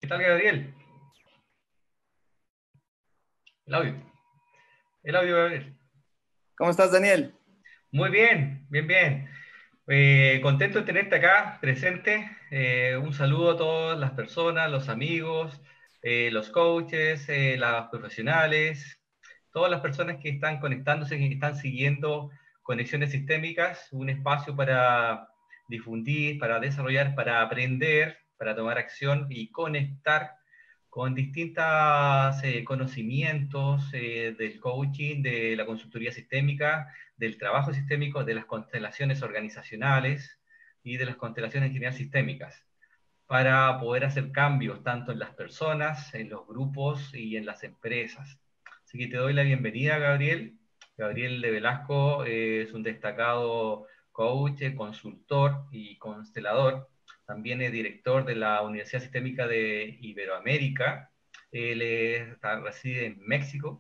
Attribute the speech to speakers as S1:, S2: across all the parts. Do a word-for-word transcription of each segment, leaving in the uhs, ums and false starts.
S1: ¿Qué tal, Gabriel? El audio. El audio, Gabriel.
S2: ¿Cómo estás, Daniel?
S1: Muy bien, bien, bien. Eh, contento de tenerte acá presente. Eh, un saludo a todas las personas, los amigos, eh, los coaches, eh, las profesionales, todas las personas que están conectándose, que están siguiendo Conexiones Sistémicas, un espacio para difundir, para desarrollar, para aprender, para tomar acción y conectar con distintos eh, conocimientos eh, del coaching, de la consultoría sistémica, del trabajo sistémico, de las constelaciones organizacionales y de las constelaciones en general sistémicas, para poder hacer cambios tanto en las personas, en los grupos y en las empresas. Así que te doy la bienvenida, Gabriel. Gabriel de Velasco eh, es un destacado coach, consultor y constelador. También es director de la Universidad Sistémica de Iberoamérica. Él está, reside en México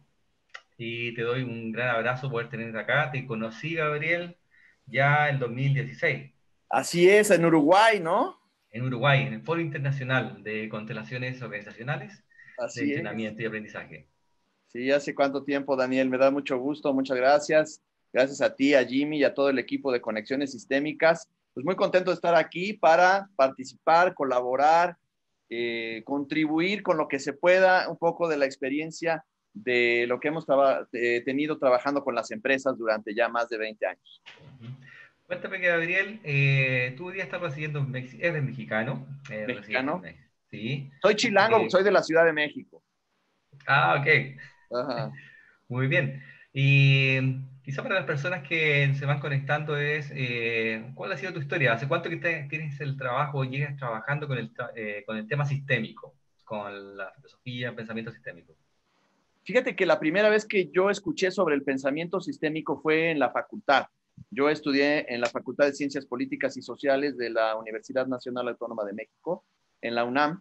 S1: y te doy un gran abrazo por tenerte acá. Te conocí, Gabriel, ya en dos mil dieciséis,
S2: Así es, en Uruguay, ¿no?
S1: en Uruguay, en el Foro Internacional de Constelaciones Organizacionales de
S2: Así es.
S1: Entrenamiento y Aprendizaje.
S2: Sí, hace cuánto tiempo, Daniel. Me da mucho gusto, muchas gracias. Gracias a ti, a Jimmy y a todo el equipo de Conexiones Sistémicas. Pues muy contento de estar aquí para participar, colaborar, eh, contribuir con lo que se pueda, un poco de la experiencia de lo que hemos traba eh, tenido trabajando con las empresas durante ya más de veinte años.
S1: Uh -huh. Cuéntame, Gabriel, eh, tú hoy día estás residiendo en México, eres mexicano, eh, resides en
S2: ¿Mexicano?
S1: México, ¿sí?
S2: Soy chilango porque
S1: Eh,
S2: soy de la Ciudad de México.
S1: ah, ok,
S2: Ajá.
S1: muy bien. Y quizá para las personas que se van conectando es, eh, ¿cuál ha sido tu historia? ¿Hace cuánto que te, tienes el trabajo, llegas trabajando con el, eh, con el tema sistémico, con la filosofía, el pensamiento sistémico?
S2: Fíjate que la primera vez que yo escuché sobre el pensamiento sistémico fue en la facultad. Yo estudié en la Facultad de Ciencias Políticas y Sociales de la Universidad Nacional Autónoma de México, en la UNAM,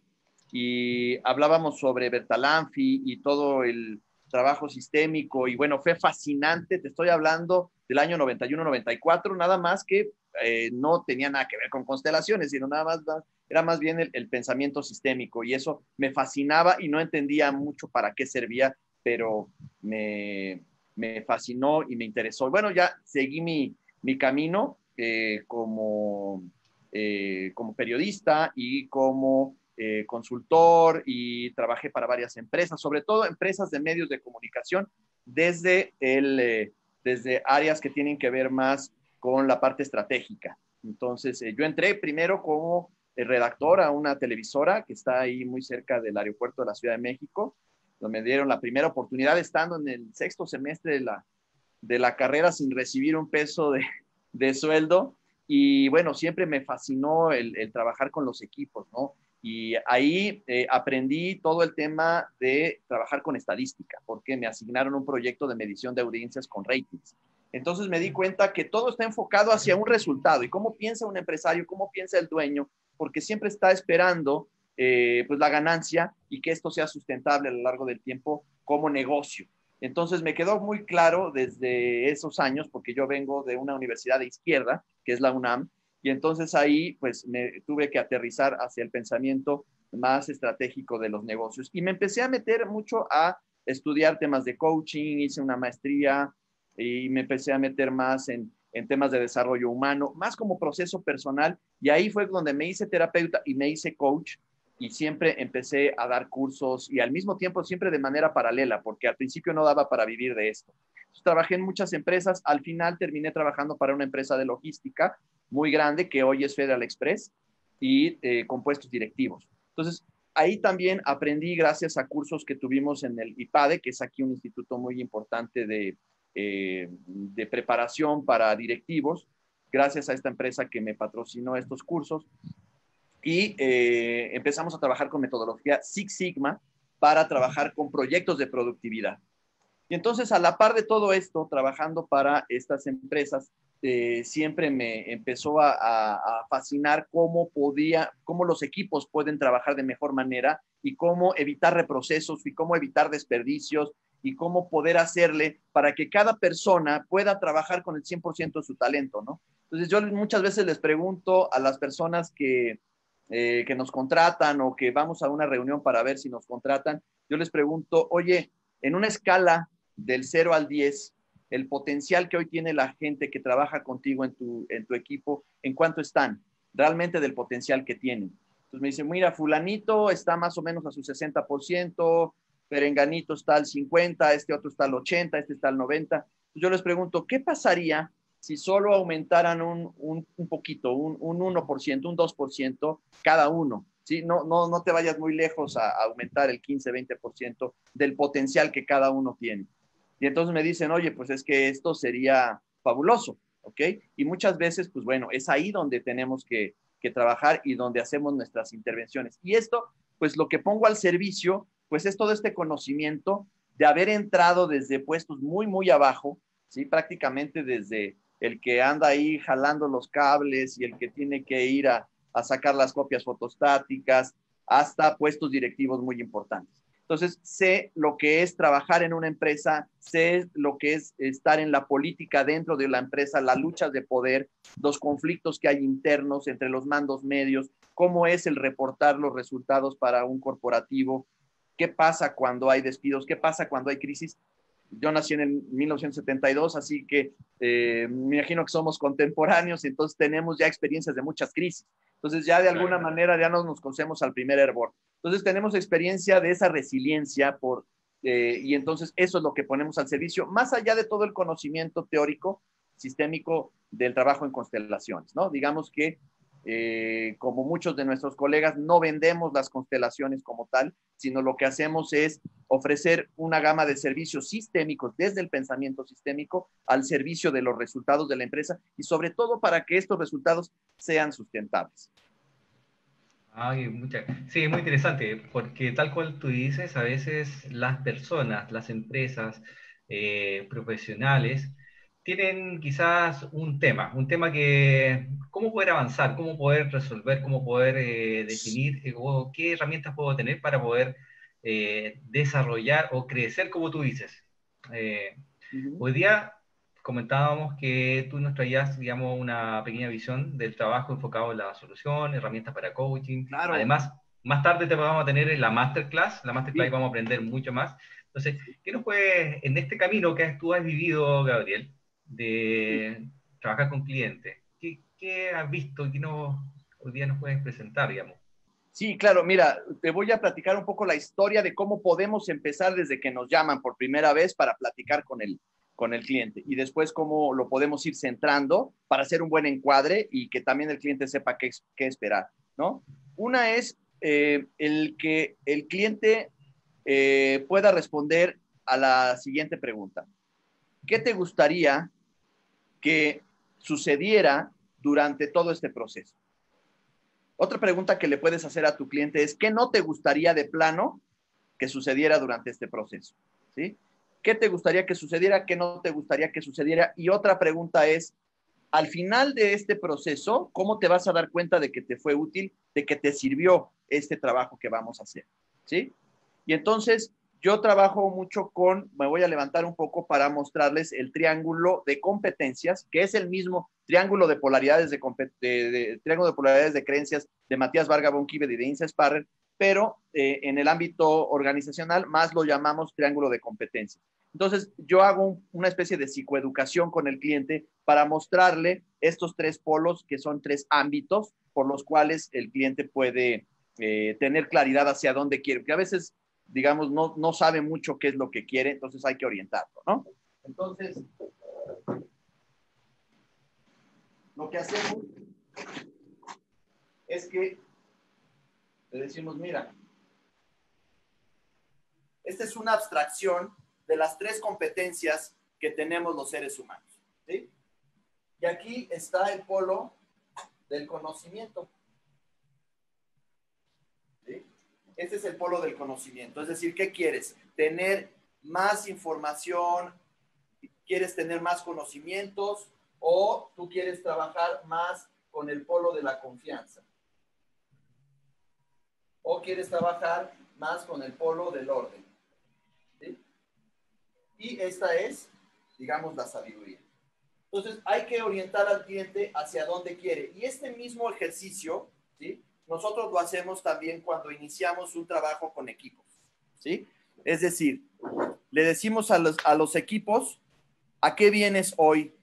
S2: y hablábamos sobre Bertalanffy y todo el trabajo sistémico, y bueno, fue fascinante. Te estoy hablando del año noventa y uno noventa y cuatro, nada más que eh, no tenía nada que ver con constelaciones, sino nada más, era más bien el, el pensamiento sistémico, y eso me fascinaba y no entendía mucho para qué servía, pero me, me fascinó y me interesó. Bueno, ya seguí mi, mi camino eh, como, eh, como periodista y como eh, consultor, y trabajé para varias empresas, sobre todo empresas de medios de comunicación, desde, el, eh, desde áreas que tienen que ver más con la parte estratégica. Entonces, eh, yo entré primero como eh, redactor a una televisora que está ahí muy cerca del aeropuerto de la Ciudad de México, donde me dieron la primera oportunidad estando en el sexto semestre de la, de la carrera sin recibir un peso de, de sueldo. Y bueno, siempre me fascinó el, el trabajar con los equipos, ¿no? Y ahí eh, aprendí todo el tema de trabajar con estadística, porque me asignaron un proyecto de medición de audiencias con ratings. Entonces me di cuenta que todo está enfocado hacia un resultado. ¿Y cómo piensa un empresario? ¿Cómo piensa el dueño? Porque siempre está esperando eh, pues la ganancia y que esto sea sustentable a lo largo del tiempo como negocio. Entonces me quedó muy claro desde esos años, porque yo vengo de una universidad de izquierda, que es la UNAM, y entonces ahí pues me tuve que aterrizar hacia el pensamiento más estratégico de los negocios. Y me empecé a meter mucho a estudiar temas de coaching, hice una maestría y me empecé a meter más en, en temas de desarrollo humano, más como proceso personal, y ahí fue donde me hice terapeuta y me hice coach, y siempre empecé a dar cursos, y al mismo tiempo siempre de manera paralela, porque al principio no daba para vivir de esto. Entonces, trabajé en muchas empresas, al final terminé trabajando para una empresa de logística muy grande que hoy es Federal Express, y eh, con puestos directivos. Entonces, ahí también aprendí gracias a cursos que tuvimos en el IPADE, que es aquí un instituto muy importante de, eh, de preparación para directivos, gracias a esta empresa que me patrocinó estos cursos. Y eh, empezamos a trabajar con metodología Six Sigma para trabajar con proyectos de productividad. Y entonces, a la par de todo esto, trabajando para estas empresas, eh, siempre me empezó a, a, a fascinar cómo podía, cómo los equipos pueden trabajar de mejor manera, y cómo evitar reprocesos y cómo evitar desperdicios, y cómo poder hacerle para que cada persona pueda trabajar con el cien por ciento de su talento, ¿no? Entonces, yo muchas veces les pregunto a las personas que eh, que nos contratan o que vamos a una reunión para ver si nos contratan, yo les pregunto, oye, en una escala del cero al diez, el potencial que hoy tiene la gente que trabaja contigo en tu, en tu equipo, ¿en cuánto están? Realmente del potencial que tienen. Entonces me dicen, mira, fulanito está más o menos a su sesenta por ciento, perenganito está al cincuenta por ciento, este otro está al ochenta por ciento, este está al noventa por ciento. Entonces yo les pregunto, ¿qué pasaría si solo aumentaran un, un, un poquito, un, un uno por ciento, un dos por ciento cada uno? ¿Sí? No, no, no te vayas muy lejos a, a aumentar el quince, veinte por ciento del potencial que cada uno tiene. Y entonces me dicen, oye, pues es que esto sería fabuloso, ¿ok? Y muchas veces, pues bueno, es ahí donde tenemos que, que trabajar y donde hacemos nuestras intervenciones. Y esto, pues lo que pongo al servicio, pues es todo este conocimiento de haber entrado desde puestos muy, muy abajo, ¿sí? Prácticamente desde el que anda ahí jalando los cables y el que tiene que ir a, a sacar las copias fotostáticas, hasta puestos directivos muy importantes. Entonces, sé lo que es trabajar en una empresa, sé lo que es estar en la política dentro de la empresa, las luchas de poder, los conflictos que hay internos entre los mandos medios, cómo es el reportar los resultados para un corporativo, qué pasa cuando hay despidos, qué pasa cuando hay crisis. Yo nací en el mil novecientos setenta y dos, así que eh, me imagino que somos contemporáneos, entonces tenemos ya experiencias de muchas crisis. Entonces ya de alguna claro. manera ya no nos conocemos al primer hervor. Entonces tenemos experiencia de esa resiliencia por, eh, y entonces eso es lo que ponemos al servicio, más allá de todo el conocimiento teórico, sistémico del trabajo en constelaciones, ¿no? Digamos que eh, como muchos de nuestros colegas, no vendemos las constelaciones como tal, sino lo que hacemos es ofrecer una gama de servicios sistémicos desde el pensamiento sistémico al servicio de los resultados de la empresa y sobre todo para que estos resultados sean sustentables.
S1: Ay, mucha... Sí, es muy interesante, porque tal cual tú dices, a veces las personas, las empresas, eh, profesionales, tienen quizás un tema, un tema que, cómo poder avanzar, cómo poder resolver, cómo poder eh, definir eh, o qué herramientas puedo tener para poder eh, desarrollar o crecer, como tú dices. Eh,
S2: Uh-huh.
S1: Hoy día comentábamos que tú nos traías, digamos, una pequeña visión del trabajo enfocado en la solución, herramientas para coaching.
S2: Claro.
S1: Además, más tarde te vamos a tener en la masterclass, la masterclass
S2: Sí.
S1: vamos a aprender mucho más. Entonces, ¿qué nos puedes, en este camino que tú has vivido, Gabriel, de trabajar con clientes, qué, qué has visto y qué no, hoy día nos puedes presentar, digamos?
S2: Sí, claro, mira, te voy a platicar un poco la historia de cómo podemos empezar desde que nos llaman por primera vez para platicar con el, con el cliente y después cómo lo podemos ir centrando para hacer un buen encuadre y que también el cliente sepa qué, qué esperar, ¿no? Una es eh, el que el cliente eh, pueda responder a la siguiente pregunta. ¿Qué te gustaría que sucediera durante todo este proceso? Otra pregunta que le puedes hacer a tu cliente es, ¿qué no te gustaría de plano que sucediera durante este proceso? ¿Sí? ¿Qué te gustaría que sucediera? ¿Qué no te gustaría que sucediera? Y otra pregunta es, al final de este proceso, ¿cómo te vas a dar cuenta de que te fue útil, de que te sirvió este trabajo que vamos a hacer? ¿Sí? Y entonces, yo trabajo mucho con, me voy a levantar un poco para mostrarles el triángulo de competencias, que es el mismo triángulo de polaridades de, de, de triángulo de polaridades de creencias de Matías Varga von Kivet y de Insa Sparrer, pero eh, en el ámbito organizacional más lo llamamos triángulo de competencias. Entonces, yo hago un, una especie de psicoeducación con el cliente para mostrarle estos tres polos, que son tres ámbitos por los cuales el cliente puede eh, tener claridad hacia dónde quiere, porque a veces digamos, no, no sabe mucho qué es lo que quiere, entonces hay que orientarlo, ¿no? Entonces, lo que hacemos es que le decimos, mira, esta es una abstracción de las tres competencias que tenemos los seres humanos, ¿sí? Y aquí está el polo del conocimiento, ¿sí? Este es el polo del conocimiento. Es decir, ¿qué quieres? ¿Tener más información? ¿Quieres tener más conocimientos? ¿O tú quieres trabajar más con el polo de la confianza? ¿O quieres trabajar más con el polo del orden? ¿Sí? Y esta es, digamos, la sabiduría. Entonces, hay que orientar al cliente hacia dónde quiere. Y este mismo ejercicio, ¿sí?, nosotros lo hacemos también cuando iniciamos un trabajo con equipos, ¿sí? Es decir, le decimos a los, a los equipos, ¿a qué vienes hoy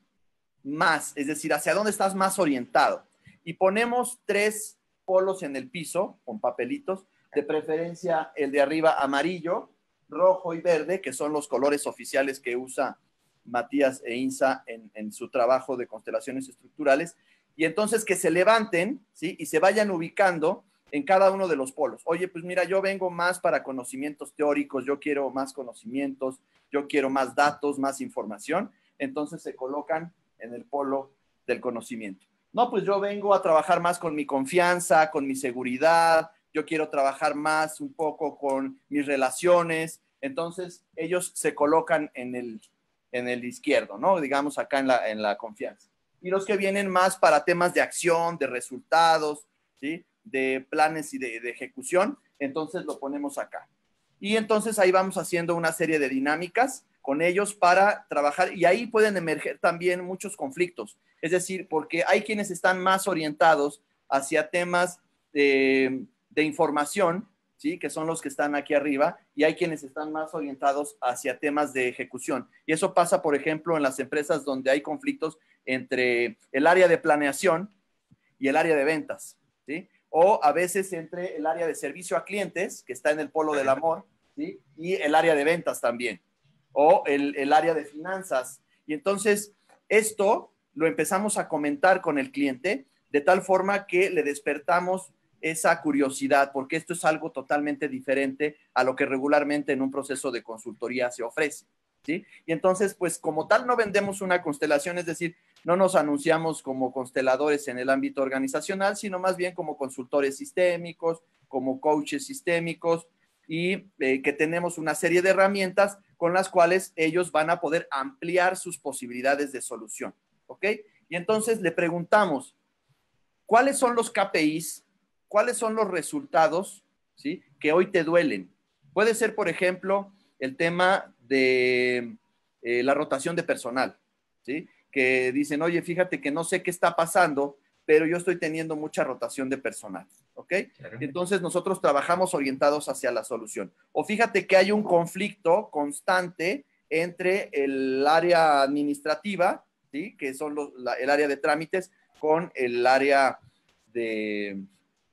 S2: más? Es decir, ¿hacia dónde estás más orientado? Y ponemos tres polos en el piso con papelitos, de preferencia el de arriba amarillo, rojo y verde, que son los colores oficiales que usa Matías e Insa en, en su trabajo de constelaciones estructurales, y entonces que se levanten, ¿sí? Y se vayan ubicando en cada uno de los polos. Oye, pues mira, yo vengo más para conocimientos teóricos, yo quiero más conocimientos, yo quiero más datos, más información, entonces se colocan en el polo del conocimiento. No, pues yo vengo a trabajar más con mi confianza, con mi seguridad, yo quiero trabajar más un poco con mis relaciones, entonces ellos se colocan en el, en el izquierdo, ¿no? Digamos acá en la, en la confianza. Y los que vienen más para temas de acción, de resultados, ¿sí? De planes y de, de ejecución, entonces lo ponemos acá. Y entonces ahí vamos haciendo una serie de dinámicas con ellos para trabajar, y ahí pueden emerger también muchos conflictos, es decir, porque hay quienes están más orientados hacia temas de, de información, ¿sí? Que son los que están aquí arriba, y hay quienes están más orientados hacia temas de ejecución. Y eso pasa, por ejemplo, en las empresas donde hay conflictos entre el área de planeación y el área de ventas, ¿sí? O a veces entre el área de servicio a clientes, que está en el polo del amor, ¿sí? Y el área de ventas también, o el, el área de finanzas. Y entonces esto lo empezamos a comentar con el cliente de tal forma que le despertamos esa curiosidad, porque esto es algo totalmente diferente a lo que regularmente en un proceso de consultoría se ofrece, ¿sí? Y entonces, pues como tal no vendemos una constelación, es decir, no nos anunciamos como consteladores en el ámbito organizacional, sino más bien como consultores sistémicos, como coaches sistémicos, y eh, que tenemos una serie de herramientas con las cuales ellos van a poder ampliar sus posibilidades de solución, ¿ok? Y entonces le preguntamos, ¿cuáles son los K P Is? ¿Cuáles son los resultados, ¿sí? Que hoy te duelen? Puede ser, por ejemplo, el tema de eh, la rotación de personal, ¿sí? Que dicen, oye, fíjate que no sé qué está pasando, pero yo estoy teniendo mucha rotación de personal, ¿ok? Claro. Entonces nosotros trabajamos orientados hacia la solución. O fíjate que hay un conflicto constante entre el área administrativa, ¿sí? Que son los, la, el área de trámites, con el área de,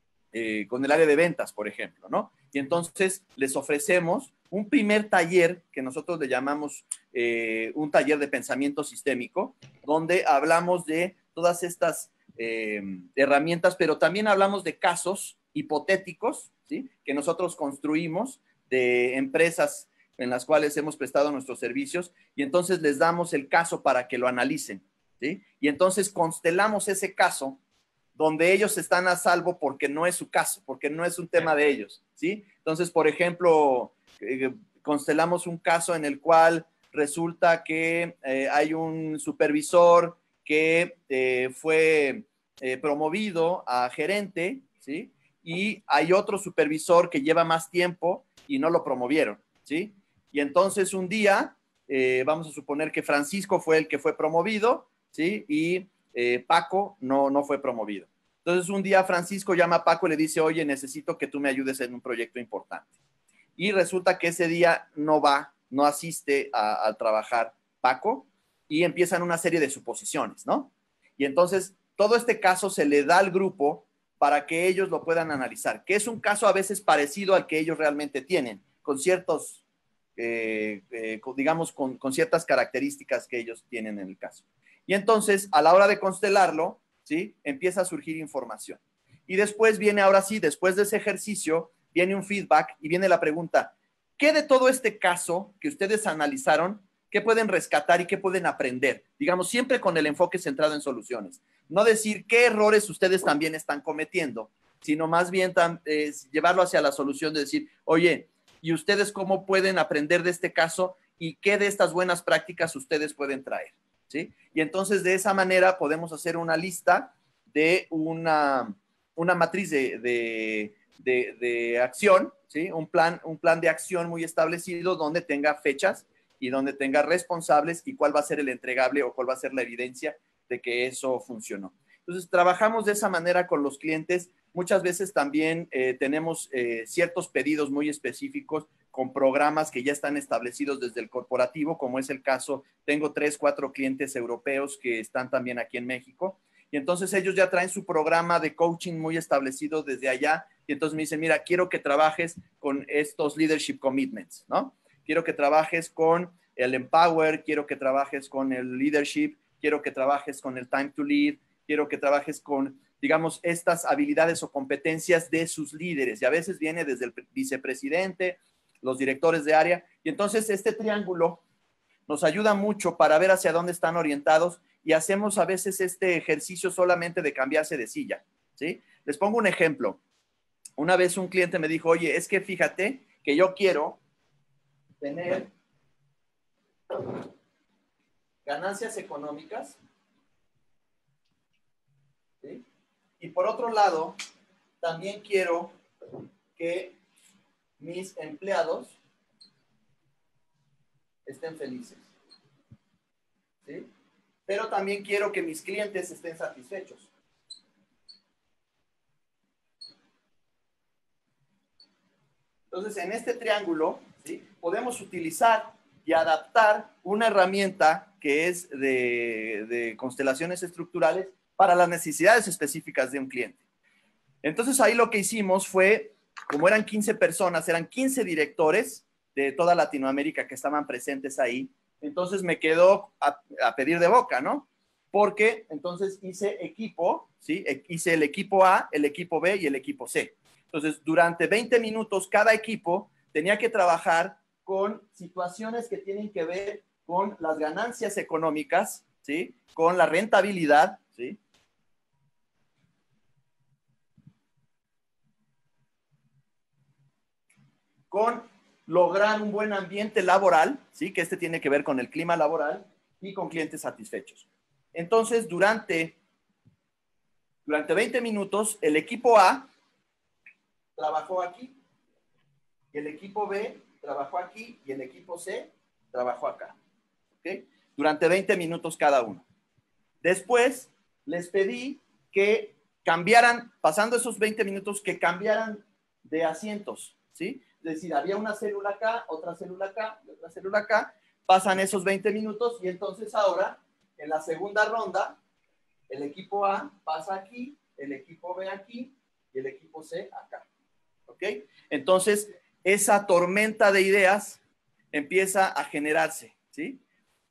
S2: eh, con el área de ventas, por ejemplo, ¿no? Y entonces les ofrecemos un primer taller que nosotros le llamamos eh, un taller de pensamiento sistémico, donde hablamos de todas estas eh, herramientas, pero también hablamos de casos hipotéticos, ¿sí? Que nosotros construimos de empresas en las cuales hemos prestado nuestros servicios, y entonces les damos el caso para que lo analicen, ¿sí? Y entonces constelamos ese caso donde ellos están a salvo porque no es su caso, porque no es un tema de ellos, ¿sí? Entonces, por ejemplo, eh, constelamos un caso en el cual resulta que eh, hay un supervisor que eh, fue eh, promovido a gerente, ¿sí? Y hay otro supervisor que lleva más tiempo y no lo promovieron, ¿sí? Y entonces un día, eh, vamos a suponer que Francisco fue el que fue promovido, ¿sí? Y eh, Paco no, no fue promovido. Entonces un día Francisco llama a Paco y le dice, oye, necesito que tú me ayudes en un proyecto importante. Y resulta que ese día no va, no asiste a, a trabajar Paco, y empiezan una serie de suposiciones, ¿no? Y entonces todo este caso se le da al grupo para que ellos lo puedan analizar, que es un caso a veces parecido al que ellos realmente tienen, con ciertos, eh, eh, con, digamos, con, con ciertas características que ellos tienen en el caso. Y entonces, a la hora de constelarlo, ¿sí? Empieza a surgir información. Y después viene, ahora sí, después de ese ejercicio, viene un feedback y viene la pregunta, ¿qué de todo este caso que ustedes analizaron, qué pueden rescatar y qué pueden aprender? Digamos, siempre con el enfoque centrado en soluciones. No decir qué errores ustedes también están cometiendo, sino más bien eh, llevarlo hacia la solución de decir, oye, ¿y ustedes cómo pueden aprender de este caso y qué de estas buenas prácticas ustedes pueden traer? ¿Sí? Y entonces de esa manera podemos hacer una lista de una, una matriz de, de, de, de acción, ¿sí? Un plan, un plan de acción muy establecido donde tenga fechas y donde tenga responsables y cuál va a ser el entregable o cuál va a ser la evidencia de que eso funcionó. Entonces, trabajamos de esa manera con los clientes. Muchas veces también eh, tenemos eh, ciertos pedidos muy específicos con programas que ya están establecidos desde el corporativo, como es el caso, tengo tres, cuatro clientes europeos que están también aquí en México. Y entonces ellos ya traen su programa de coaching muy establecido desde allá. Y entonces me dicen, mira, quiero que trabajes con estos leadership commitments, ¿no? Quiero que trabajes con el Empower, quiero que trabajes con el leadership, quiero que trabajes con el time to lead, quiero que trabajes con, digamos, estas habilidades o competencias de sus líderes. Y a veces viene desde el vicepresidente, los directores de área. Y entonces este triángulo nos ayuda mucho para ver hacia dónde están orientados y hacemos a veces este ejercicio solamente de cambiarse de silla, ¿sí? Les pongo un ejemplo. Una vez un cliente me dijo, oye, es que fíjate que yo quiero tener ganancias económicas, ¿sí? Y por otro lado, también quiero que mis empleados estén felices, ¿sí? Pero también quiero que mis clientes estén satisfechos. Entonces, en este triángulo, ¿sí?, podemos utilizar y adaptar una herramienta que es de, de constelaciones estructurales para las necesidades específicas de un cliente. Entonces, ahí lo que hicimos fue, como eran quince personas, eran quince directores de toda Latinoamérica que estaban presentes ahí, entonces me quedó a, a pedir de boca, ¿no? Porque entonces hice equipo, ¿sí? Hice el equipo A, el equipo B y el equipo C. Entonces, durante veinte minutos, cada equipo tenía que trabajar con situaciones que tienen que ver con las ganancias económicas, ¿sí?, con la rentabilidad, ¿sí?, con lograr un buen ambiente laboral, ¿sí?, que este tiene que ver con el clima laboral, y con clientes satisfechos. Entonces, durante, durante veinte minutos, el equipo A trabajó aquí, y el equipo B trabajó aquí, y el equipo C trabajó acá, ¿ok? Durante veinte minutos cada uno. Después, les pedí que cambiaran, pasando esos veinte minutos, que cambiaran de asientos, ¿sí? Es decir, había una célula acá, otra célula acá, y otra célula acá, pasan esos veinte minutos, y entonces ahora, en la segunda ronda, el equipo A pasa aquí, el equipo B aquí, y el equipo C acá, ¿ok? Entonces, esa tormenta de ideas empieza a generarse, ¿sí?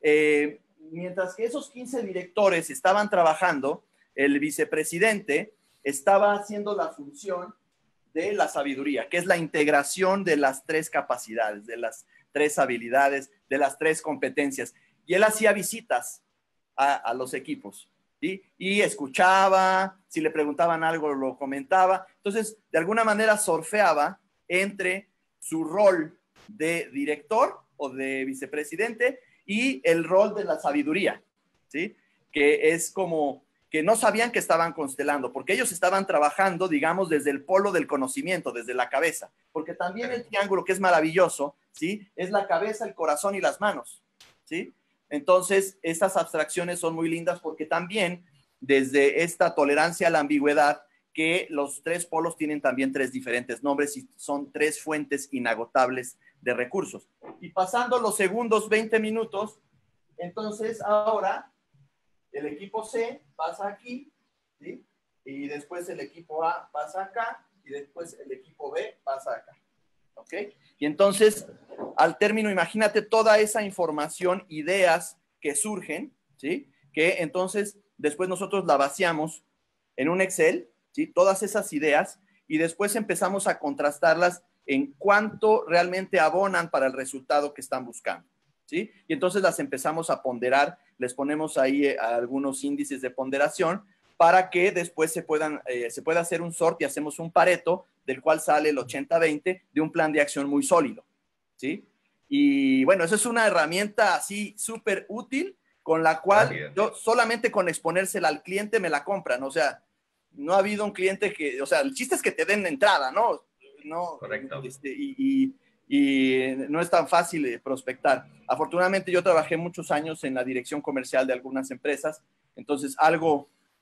S2: Eh, mientras que esos quince directores estaban trabajando, el vicepresidente estaba haciendo la función de la sabiduría, que es la integración de las tres capacidades, de las tres habilidades, de las tres competencias. Y él hacía visitas a, a los equipos, ¿sí? Y escuchaba, si le preguntaban algo lo comentaba. Entonces, de alguna manera surfeaba entre su rol de director o de vicepresidente y el rol de la sabiduría, ¿sí?, que es como que no sabían que estaban constelando, porque ellos estaban trabajando, digamos, desde el polo del conocimiento, desde la cabeza, porque también el triángulo, que es maravilloso, ¿sí?, es la cabeza, el corazón y las manos, ¿sí? Entonces, estas abstracciones son muy lindas porque también desde esta tolerancia a la ambigüedad, que los tres polos tienen también tres diferentes nombres y son tres fuentes inagotables de recursos. Y pasando los segundos veinte minutos, entonces ahora el equipo C pasa aquí, ¿sí?, y después el equipo A pasa acá, y después el equipo B pasa acá, ¿ok? Y entonces, al término, imagínate toda esa información, ideas que surgen, ¿sí?, que entonces después nosotros la vaciamos en un Excel, ¿sí?, todas esas ideas, y después empezamos a contrastarlas en cuánto realmente abonan para el resultado que están buscando, ¿sí? Y entonces las empezamos a ponderar, les ponemos ahí eh, algunos índices de ponderación para que después se, puedan, eh, se pueda hacer un sort y hacemos un Pareto del cual sale el ochenta veinte de un plan de acción muy sólido, ¿sí? Y bueno, eso es una herramienta así súper útil con la cual
S1: Rápido.
S2: yo solamente con exponérsela al cliente me la compran, o sea, no ha habido un cliente que, o sea, el chiste es que te den la entrada, ¿no? no
S1: Correcto.
S2: Este, y, y, y no es tan fácil de prospectar. Afortunadamente yo trabajé muchos años en la dirección comercial de algunas empresas, entonces algo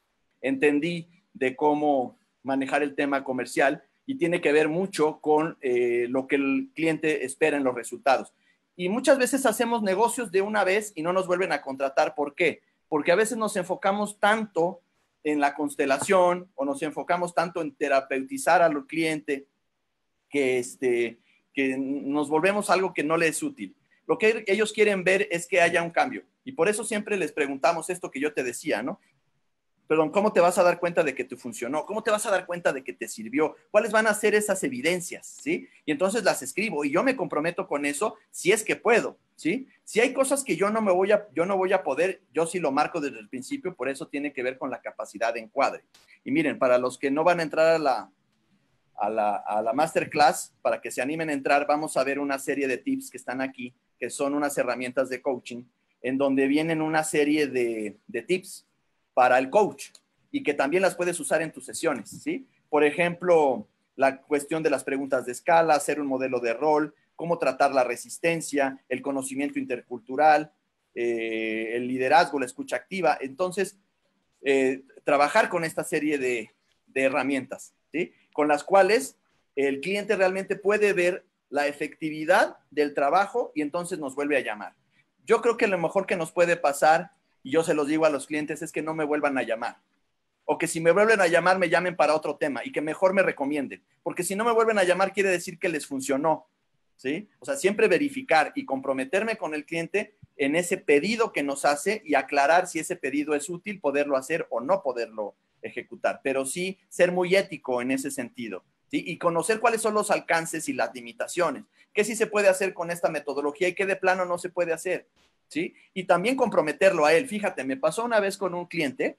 S2: entendí de cómo manejar el tema comercial y tiene que ver mucho con eh, lo que el cliente espera en los resultados. Y muchas veces hacemos negocios de una vez y no nos vuelven a contratar. ¿Por qué? Porque a veces nos enfocamos tanto en la constelación o nos enfocamos tanto en terapeutizar al cliente que, este, que nos volvemos algo que no le es útil. Lo que ellos quieren ver es que haya un cambio. Y por eso siempre les preguntamos esto que yo te decía, ¿no? Perdón, ¿cómo te vas a dar cuenta de que te funcionó? ¿Cómo te vas a dar cuenta de que te sirvió? ¿Cuáles van a ser esas evidencias? ¿Sí? Y entonces las escribo y yo me comprometo con eso si es que puedo, ¿sí? Si hay cosas que yo no me voy a, yo no voy a poder, yo sí lo marco desde el principio, por eso tiene que ver con la capacidad de encuadre. Y miren, para los que no van a entrar a la, a la, a la masterclass, para que se animen a entrar, vamos a ver una serie de tips que están aquí, que son unas herramientas de coaching, en donde vienen una serie de, de tips para el coach y que también las puedes usar en tus sesiones, ¿sí? Por ejemplo, la cuestión de las preguntas de escala, hacer un modelo de rol, cómo tratar la resistencia, el conocimiento intercultural, eh, el liderazgo, la escucha activa. Entonces, eh, trabajar con esta serie de, de herramientas, ¿sí? Con las cuales el cliente realmente puede ver la efectividad del trabajo y entonces nos vuelve a llamar. Yo creo que lo mejor que nos puede pasar, y yo se los digo a los clientes, es que no me vuelvan a llamar. O que si me vuelven a llamar, me llamen para otro tema y que mejor me recomienden. Porque si no me vuelven a llamar, quiere decir que les funcionó, ¿sí? O sea, siempre verificar y comprometerme con el cliente en ese pedido que nos hace y aclarar si ese pedido es útil, poderlo hacer o no poderlo ejecutar. Pero sí ser muy ético en ese sentido, ¿sí? Y conocer cuáles son los alcances y las limitaciones. ¿Qué sí se puede hacer con esta metodología y qué de plano no se puede hacer? ¿Sí? Y también comprometerlo a él. Fíjate, me pasó una vez con un cliente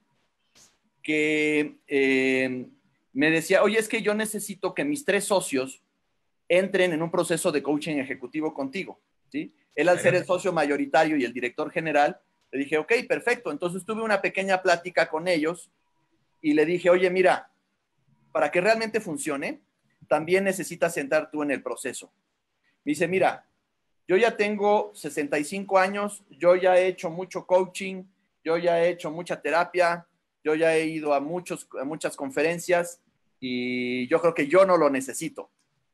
S2: que eh, me decía, oye, es que yo necesito que mis tres socios entren en un proceso de coaching ejecutivo contigo, ¿sí? Él, al ser el socio mayoritario y el director general, le dije, ok, perfecto. Entonces tuve una pequeña plática con ellos y le dije, oye, mira, para que realmente funcione, también necesitas entrar tú en el proceso. Me dice, mira, yo ya tengo sesenta y cinco años, yo ya he hecho mucho coaching, yo ya he hecho mucha terapia, yo ya he ido a, muchos, a muchas conferencias y yo creo que yo no lo necesito.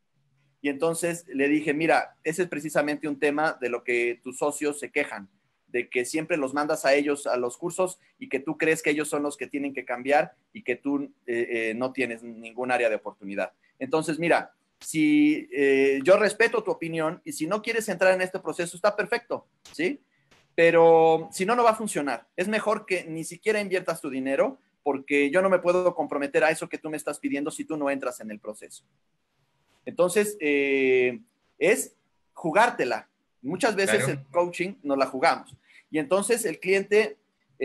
S2: Y entonces le dije, mira, ese es precisamente un tema de lo que tus socios se quejan, de que siempre los mandas a ellos a los cursos y que tú crees que ellos son los que tienen que cambiar y que tú eh, eh, no tienes ningún área de oportunidad. Entonces, mira, si eh, yo respeto tu opinión y si no quieres entrar en este proceso, está perfecto, ¿sí? Pero si no, no va a funcionar. Es mejor que ni siquiera inviertas tu dinero porque yo no me puedo comprometer a eso que tú me estás pidiendo si tú no entras en el proceso. Entonces, eh, es jugártela. Muchas veces claro. El coaching nos la jugamos. Y entonces el cliente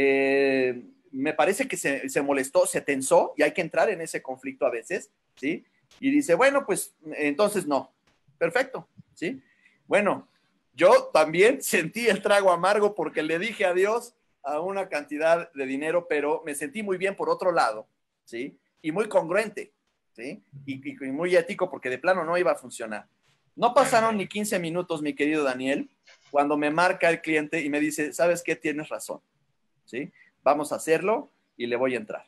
S2: eh, me parece que se, se molestó, se tensó y hay que entrar en ese conflicto a veces, ¿sí? Y dice, bueno, pues entonces no. Perfecto, ¿sí? Bueno, yo también sentí el trago amargo porque le dije adiós a una cantidad de dinero, pero me sentí muy bien por otro lado, ¿sí? Y muy congruente, ¿sí? Y, y, y muy ético porque de plano no iba a funcionar. No pasaron ni quince minutos, mi querido Daniel, cuando me marca el cliente y me dice, ¿sabes qué? Tienes razón, ¿sí? Vamos a hacerlo y le voy a entrar.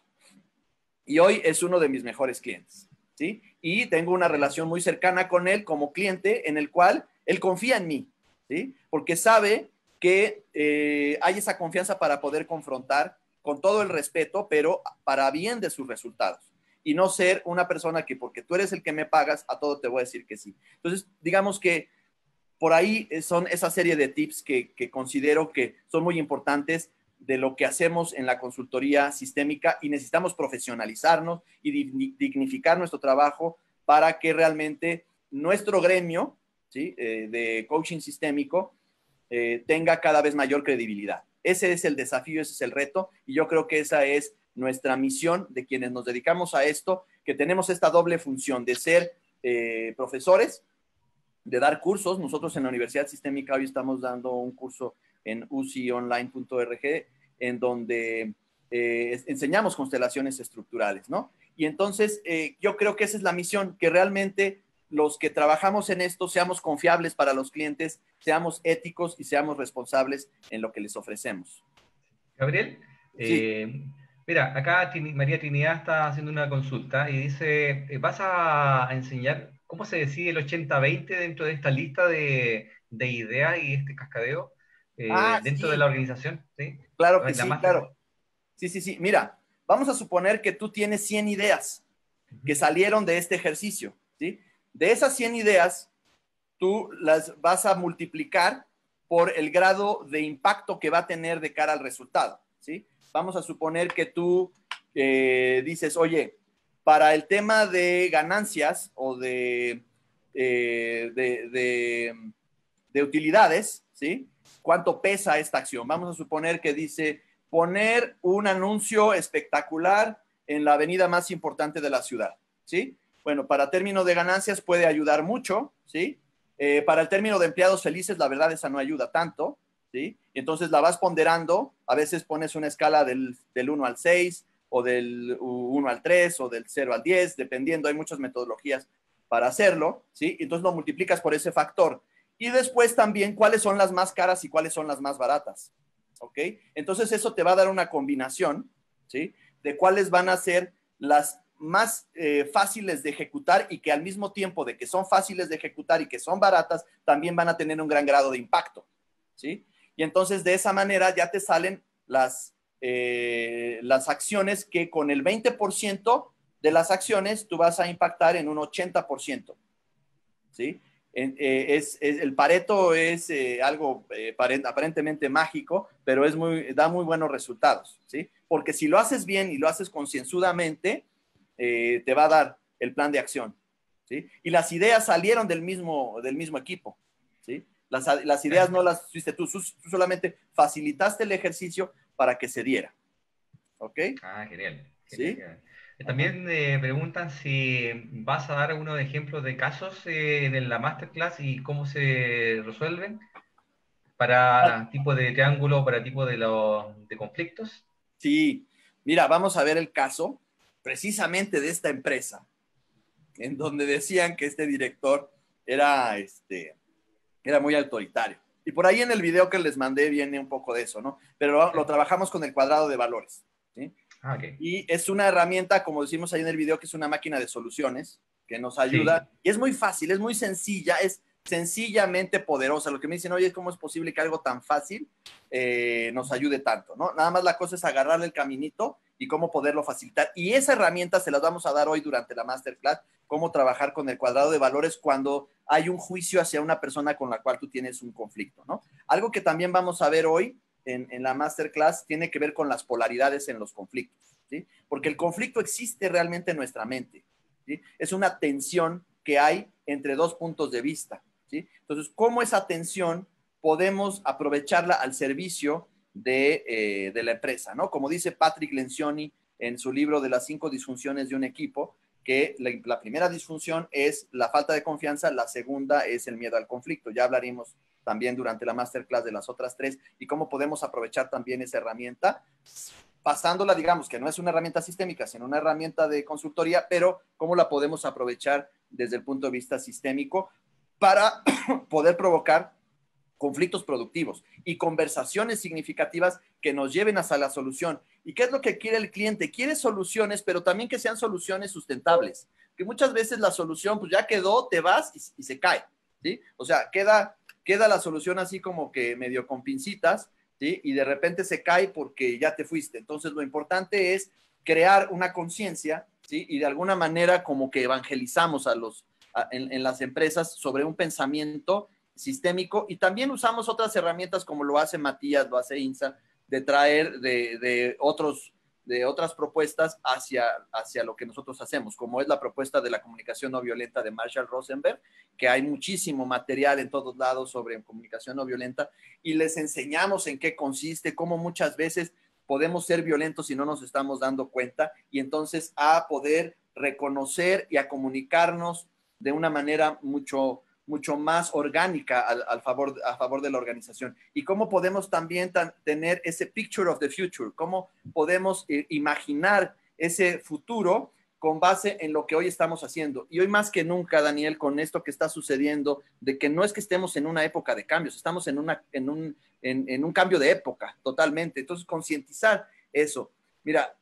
S2: Y hoy es uno de mis mejores clientes, ¿sí? Y tengo una relación muy cercana con él como cliente en el cual él confía en mí, ¿sí? Porque sabe que eh, hay esa confianza para poder confrontar con todo el respeto, pero para bien de sus resultados. Y no ser una persona que porque tú eres el que me pagas, a todo te voy a decir que sí. Entonces, digamos que por ahí son esa serie de tips que, que considero que son muy importantes de lo que hacemos en la consultoría sistémica y necesitamos profesionalizarnos y dignificar nuestro trabajo para que realmente nuestro gremio, ¿sí? eh, de coaching sistémico eh, tenga cada vez mayor credibilidad. Ese es el desafío, ese es el reto y yo creo que esa es nuestra misión de quienes nos dedicamos a esto, que tenemos esta doble función de ser eh, profesores, de dar cursos. Nosotros en la Universidad Sistémica hoy estamos dando un curso en u c i online punto org en donde eh, enseñamos constelaciones estructurales, ¿no? Y entonces eh, yo creo que esa es la misión, que realmente los que trabajamos en esto seamos confiables para los clientes, seamos éticos y seamos responsables en lo que les ofrecemos.
S1: Gabriel,
S2: Sí.
S1: eh, Mira, acá Trini- María Trinidad está haciendo una consulta y dice, eh, ¿vas a enseñar cómo se decide el ochenta veinte dentro de esta lista de, de ideas y este cascadeo
S2: Ah,
S1: eh, dentro de la
S2: sí,
S1: organización? ¿Sí?
S2: claro que
S1: En la
S2: sí,
S1: master.
S2: claro. Sí, sí, sí. Mira, vamos a suponer que tú tienes cien ideas
S1: Ujú.
S2: que salieron de este ejercicio, ¿sí? De esas cien ideas, tú las vas a multiplicar por el grado de impacto que va a tener de cara al resultado, ¿sí? Vamos a suponer que tú eh, dices, oye, para el tema de ganancias o de, eh, de, de, de utilidades, ¿sí? ¿Cuánto pesa esta acción? Vamos a suponer que dice poner un anuncio espectacular en la avenida más importante de la ciudad, ¿sí? Bueno, para término de ganancias puede ayudar mucho, ¿sí? Eh, para el término de empleados felices, la verdad esa no ayuda tanto, ¿sí? Entonces la vas ponderando, a veces pones una escala del, del uno al seis, o del uno al tres, o del cero al diez, dependiendo, hay muchas metodologías para hacerlo, ¿sí? Entonces lo multiplicas por ese factor. Y después también cuáles son las más caras y cuáles son las más baratas, ¿ok? Entonces eso te va a dar una combinación, ¿sí? De cuáles van a ser las más eh, fáciles de ejecutar y que al mismo tiempo de que son fáciles de ejecutar y que son baratas, también van a tener un gran grado de impacto, ¿sí? Y entonces de esa manera ya te salen las, eh, las acciones que con el veinte por ciento de las acciones tú vas a impactar en un ochenta por ciento, ¿sí? Eh, es, es, el Pareto es eh, algo eh, aparentemente mágico, pero es muy, da muy buenos resultados, ¿sí? Porque si lo haces bien y lo haces concienzudamente, eh, te va a dar el plan de acción, ¿sí? Y las ideas salieron del mismo, del mismo equipo, ¿sí? Las, las ideas no las hiciste tú, tú solamente facilitaste el ejercicio para que se diera, ¿ok?
S1: Ah, genial, genial,
S2: ¿Sí?
S1: genial.
S2: Ajá.
S1: También eh, preguntan si vas a dar algunos ejemplos de casos eh, en la masterclass y cómo se resuelven para tipo de triángulo, para tipo de, los de conflictos.
S2: Sí, mira, vamos a ver el caso precisamente de esta empresa, en donde decían que este director era, este, era muy autoritario. Y por ahí en el video que les mandé viene un poco de eso, ¿no? Pero lo,
S1: Sí.
S2: lo trabajamos con el cuadrado de valores, ¿sí?
S1: Ah, ok.
S2: Y es una herramienta, como decimos ahí en el video, que es una máquina de soluciones que nos
S1: Sí.
S2: ayuda. Y es muy fácil, es muy sencilla, es sencillamente poderosa. Lo que me dicen, oye, ¿cómo es posible que algo tan fácil eh, nos ayude tanto? ¿No? Nada más la cosa es agarrarle el caminito y cómo poderlo facilitar. Y esa herramienta se las vamos a dar hoy durante la masterclass, cómo trabajar con el cuadrado de valores cuando hay un juicio hacia una persona con la cual tú tienes un conflicto, ¿no? Algo que también vamos a ver hoy en, en la masterclass tiene que ver con las polaridades en los conflictos, ¿sí? Porque el conflicto existe realmente en nuestra mente, ¿sí? Es una tensión que hay entre dos puntos de vista, ¿sí? Entonces, ¿cómo esa tensión podemos aprovecharla al servicio de, eh, de la empresa, ¿no? Como dice Patrick Lencioni en su libro de las cinco disfunciones de un equipo, que la, la primera disfunción es la falta de confianza, la segunda es el miedo al conflicto. Ya hablaremos también durante la masterclass de las otras tres y cómo podemos aprovechar también esa herramienta, pasándola, digamos, que no es una herramienta sistémica, sino una herramienta de consultoría, pero cómo la podemos aprovechar desde el punto de vista sistémico para poder provocar conflictos productivos y conversaciones significativas que nos lleven hacia la solución. ¿Y qué es lo que quiere el cliente? Quiere soluciones, pero también que sean soluciones sustentables. Que muchas veces la solución, pues ya quedó, te vas y, y se cae, ¿sí? O sea, queda, queda la solución así como que medio con pincitas, ¿sí? Y de repente se cae porque ya te fuiste. Entonces, lo importante es crear una conciencia, ¿sí? Y de alguna manera como que evangelizamos a los, a, en, en las empresas sobre un pensamiento sistémico y también usamos otras herramientas como lo hace Matías, lo hace INSA, de traer de, de, otros, de otras propuestas hacia, hacia lo que nosotros hacemos, como es la propuesta de la comunicación no violenta de Marshall Rosenberg, que hay muchísimo material en todos lados sobre comunicación no violenta y les enseñamos en qué consiste, cómo muchas veces podemos ser violentos y no nos estamos dando cuenta y entonces a poder reconocer y a comunicarnos de una manera mucho mucho más orgánica al, al favor, a favor de la organización. Y cómo podemos también tan, tener ese picture of the future, cómo podemos eh, imaginar ese futuro con base en lo que hoy estamos haciendo. Y hoy más que nunca, Daniel, con esto que está sucediendo, de que no es que estemos en una época de cambios, estamos en, una, en, un, en, en un cambio de época totalmente. Entonces, concientizar eso. Mira,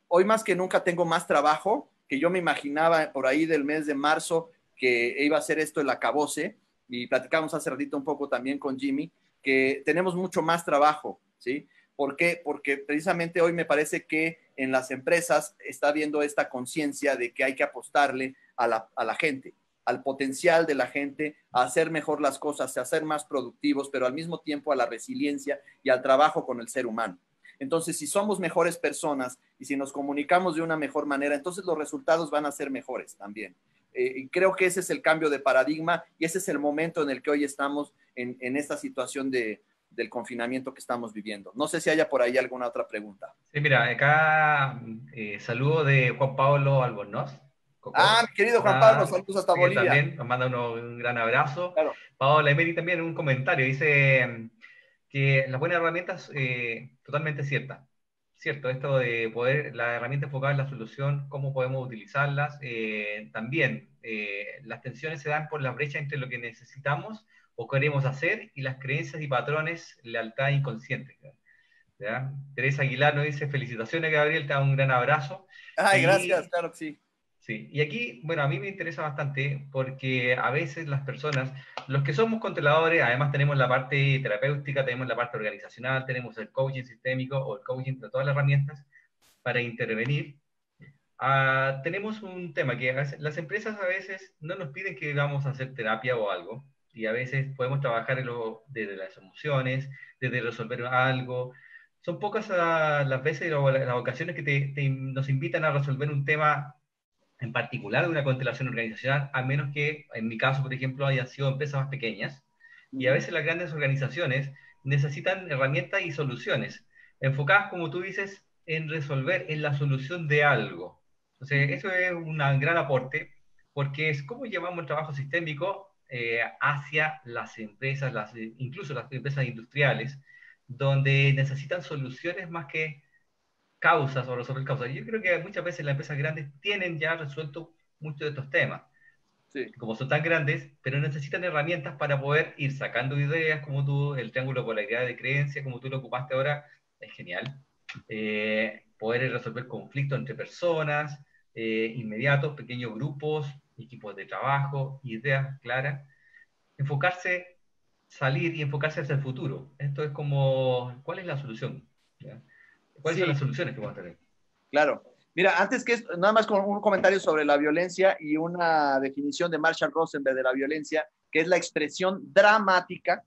S2: hoy más que nunca tengo más trabajo, que yo me imaginaba por ahí del mes de marzo que iba a ser esto el acabose, y platicamos hace ratito un poco también con Jimmy, que tenemos mucho más trabajo, ¿sí? ¿Por qué? Porque precisamente hoy me parece que en las empresas está habiendo esta conciencia de que hay que apostarle a la, a la gente, al potencial de la gente, a hacer mejor las cosas, a ser más productivos, pero al mismo tiempo a la resiliencia y al trabajo con el ser humano. Entonces, si somos mejores personas y si nos comunicamos de una mejor manera, entonces los resultados van a ser mejores también. Eh, y creo que ese es el cambio de paradigma y ese es el momento en el que hoy estamos en, en esta situación de, del confinamiento que estamos viviendo. No sé si haya por ahí alguna otra pregunta.
S1: Sí, mira, acá eh, saludo de Juan Pablo Albornoz,
S2: Ah,
S1: Coco.
S2: mi querido Juan Pablo,
S1: Ah,
S2: saludos hasta
S1: sí, él
S2: Bolivia.
S1: también nos manda uno- un gran abrazo.
S2: Claro.
S1: Paola Emery también un comentario, dice mm, que las buenas herramientas, eh, totalmente cierta. Cierto, esto de poder, la herramienta enfocada en la solución, cómo podemos utilizarlas. Eh, también, eh, las tensiones se dan por la brecha entre lo que necesitamos o queremos hacer y las creencias y patrones, lealtad inconsciente. ¿Ya? Teresa Aguilar nos dice, felicitaciones Gabriel, te da un gran abrazo.
S2: Ay, gracias,
S1: Y,
S2: claro que sí.
S1: sí, y aquí, bueno, a mí me interesa bastante porque a veces las personas, los que somos controladores, además tenemos la parte terapéutica, tenemos la parte organizacional, tenemos el coaching sistémico o el coaching de todas las herramientas para intervenir. Uh, tenemos un tema que a veces, las empresas a veces no nos piden que vamos a hacer terapia o algo, y a veces podemos trabajar en lo, desde las emociones, desde resolver algo. Son pocas uh, las veces o las ocasiones que te, te, nos invitan a resolver un tema en particular de una constelación organizacional, a menos que, en mi caso, por ejemplo, hayan sido empresas más pequeñas. Y a veces las grandes organizaciones necesitan herramientas y soluciones, enfocadas, como tú dices, en resolver, en la solución de algo. Entonces, eso es un gran aporte, porque es cómo llevamos el trabajo sistémico eh, hacia las empresas, las, incluso las empresas industriales, donde necesitan soluciones más que causas o resolver causas. Yo creo que muchas veces las empresas grandes tienen ya resuelto muchos de estos temas,
S2: Sí.
S1: como son tan grandes, pero necesitan herramientas para poder ir sacando ideas, como tú, el triángulo de polaridad de creencia, como tú lo ocupaste ahora, es genial. Eh, poder resolver conflictos entre personas, eh, inmediatos, pequeños grupos, equipos de trabajo, ideas claras. Enfocarse, salir y enfocarse hacia el futuro. Esto es como, ¿cuál es la solución? ¿Ya? ¿Cuáles son
S2: Sí,
S1: las soluciones que vamos a tener?
S2: claro. Mira, antes que esto, nada más con un comentario sobre la violencia y una definición de Marshall Rosenberg de la violencia, que es la expresión dramática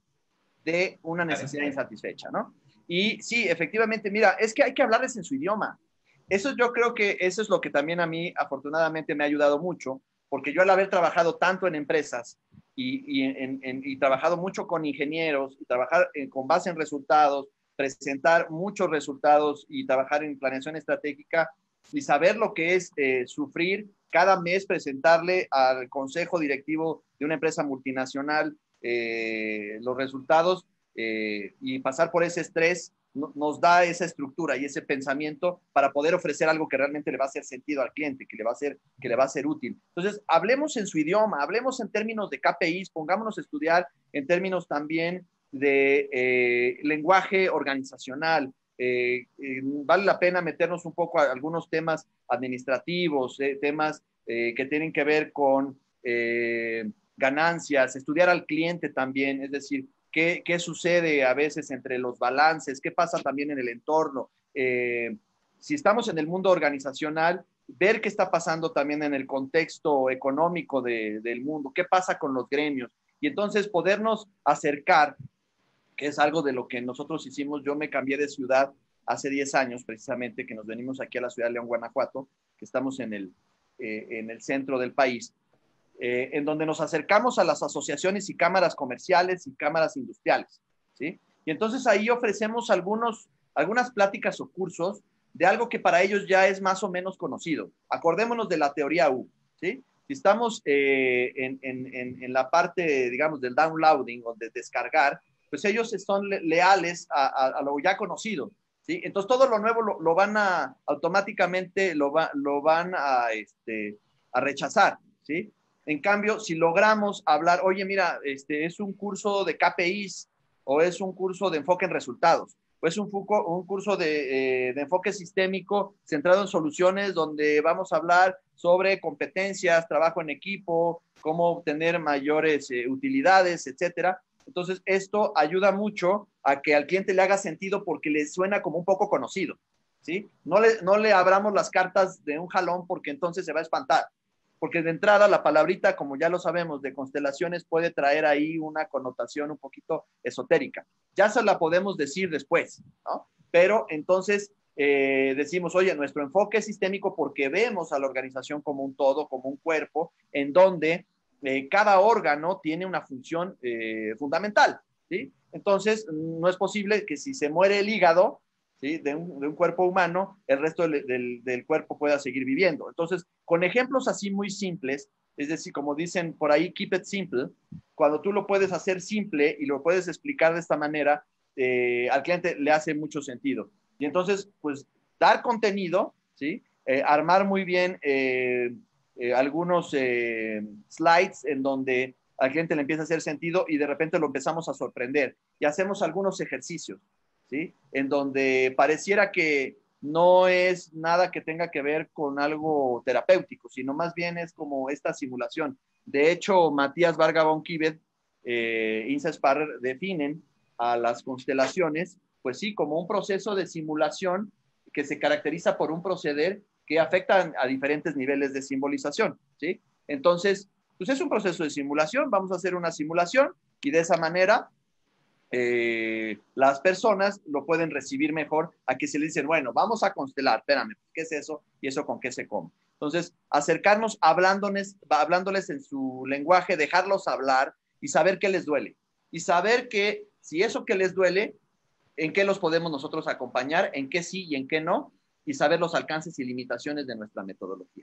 S2: de una
S1: Vale.
S2: necesidad insatisfecha, ¿no? Y sí, efectivamente, mira, es que hay que hablarles en su idioma. Eso yo creo que eso es lo que también a mí afortunadamente me ha ayudado mucho, porque yo al haber trabajado tanto en empresas y, y, en, en, y trabajado mucho con ingenieros y trabajar en, con base en resultados, presentar muchos resultados y trabajar en planeación estratégica y saber lo que es eh, sufrir cada mes, presentarle al consejo directivo de una empresa multinacional eh, los resultados eh, y pasar por ese estrés no, nos da esa estructura y ese pensamiento para poder ofrecer algo que realmente le va a hacer sentido al cliente, que le va a ser, que le va a ser útil. Entonces, hablemos en su idioma, hablemos en términos de K P Is, pongámonos a estudiar en términos también de eh, lenguaje organizacional. Eh, eh, vale la pena meternos un poco a algunos temas administrativos, eh, temas eh, que tienen que ver con eh, ganancias, estudiar al cliente también, es decir, qué, qué sucede a veces entre los balances, qué pasa también en el entorno. Eh, si estamos en el mundo organizacional, ver qué está pasando también en el contexto económico de, del mundo, qué pasa con los gremios, y entonces podernos acercar, que es algo de lo que nosotros hicimos. Yo me cambié de ciudad hace diez años, precisamente, que nos venimos aquí a la ciudad de León, Guanajuato, que estamos en el, eh, en el centro del país, eh, en donde nos acercamos a las asociaciones y cámaras comerciales y cámaras industriales, ¿sí? Y entonces ahí ofrecemos algunos, algunas pláticas o cursos de algo que para ellos ya es más o menos conocido. Acordémonos de la teoría U, ¿sí? Si estamos eh, en, en, en, en la parte, digamos, del downloading o de descargar, pues ellos son le leales a, a, a, lo ya conocido, ¿sí? Entonces todo lo nuevo lo, lo van a, automáticamente lo, va, lo van a, este, a rechazar, ¿sí? En cambio, si logramos hablar, oye, mira, este es un curso de K P Is o es un curso de enfoque en resultados, pues un, fuco, un curso de, eh, de enfoque sistémico centrado en soluciones donde vamos a hablar sobre competencias, trabajo en equipo, cómo obtener mayores eh, utilidades, etcétera. Entonces, esto ayuda mucho a que al cliente le haga sentido porque le suena como un poco conocido, ¿sí? No le, no le abramos las cartas de un jalón porque entonces se va a espantar. Porque de entrada la palabrita, como ya lo sabemos, de constelaciones puede traer ahí una connotación un poquito esotérica. Ya se la podemos decir después, ¿no? Pero entonces eh, decimos, oye, nuestro enfoque es sistémico porque vemos a la organización como un todo, como un cuerpo, en donde eh, cada órgano tiene una función eh, fundamental, ¿sí? Entonces, no es posible que si se muere el hígado, ¿sí? de, un, de un cuerpo humano, el resto del, del, del cuerpo pueda seguir viviendo. Entonces, con ejemplos así muy simples, es decir, como dicen por ahí, keep it simple, cuando tú lo puedes hacer simple y lo puedes explicar de esta manera, eh, al cliente le hace mucho sentido. Y entonces, pues, dar contenido, ¿sí? Eh, armar muy bien eh, eh, algunos eh, slides en donde al cliente le empieza a hacer sentido y de repente lo empezamos a sorprender. Y hacemos algunos ejercicios, ¿sí? En donde pareciera que no es nada que tenga que ver con algo terapéutico, sino más bien es como esta simulación. De hecho, Matías Varga von Kivet, eh, Insa Sparrer definen a las constelaciones, pues sí, como un proceso de simulación que se caracteriza por un proceder que afecta a diferentes niveles de simbolización, ¿sí? Entonces, pues es un proceso de simulación, vamos a hacer una simulación y de esa manera eh, las personas lo pueden recibir mejor a que se le dicen, bueno, vamos a constelar, espérame, ¿qué es eso? ¿Y eso con qué se come? Entonces, acercarnos hablándoles, hablándoles en su lenguaje, dejarlos hablar y saber qué les duele. Y saber que si eso que les duele, en qué los podemos nosotros acompañar, en qué sí y en qué no, y saber los alcances y limitaciones de nuestra metodología.